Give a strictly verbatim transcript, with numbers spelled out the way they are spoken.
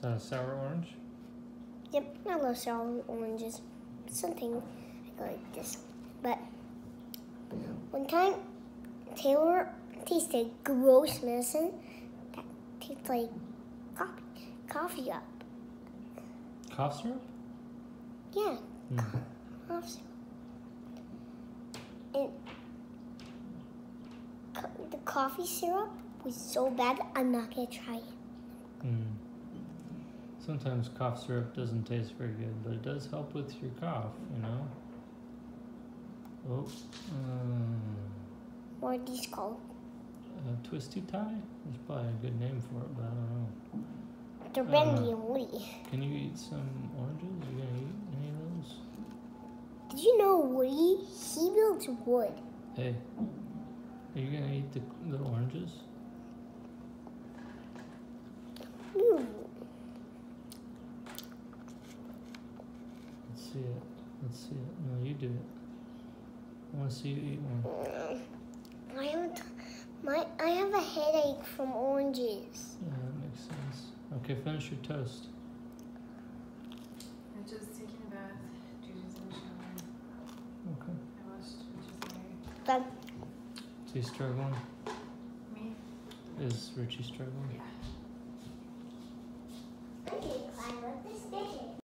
that a sour orange? Yep, I love sour oranges. Something like this. But one time, Taylor tasted gross medicine that tastes like coffee, coffee up. Cough syrup? Yeah, Mm. cough syrup. And co- the coffee syrup was so bad, I'm not gonna try it. Mm. Sometimes cough syrup doesn't taste very good, but it does help with your cough, you know? Oh. Um, What are these called? uh, twisty tie? There's probably a good name for it, but I don't know. They're Uh, bendy and woody. Can you eat some oranges? You gonna eat any of those? Did you know Woody? He builds wood. Hey, are you gonna eat the little oranges? Ooh. Let's see it. Let's see it. No, you do it. I want to see you eat one. I have my I have a headache from oranges. Yeah, that makes sense. Okay, finish your toast. I'm just taking a bath. Juju's in the shower. Okay. I washed Juju's hair. Done. Is he struggling? Me? Is Richie struggling? Yeah.